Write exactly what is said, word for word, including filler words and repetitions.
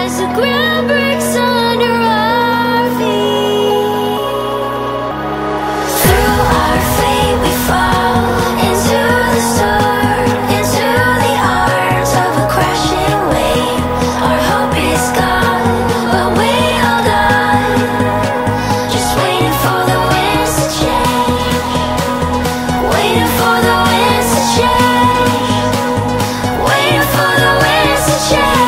as the ground breaks under our feet. Through our fate we fall into the storm, into the arms of a crashing wave. Our hope is gone, but we hold on, just waiting for the winds to change, waiting for the winds to change, waiting for the winds to change.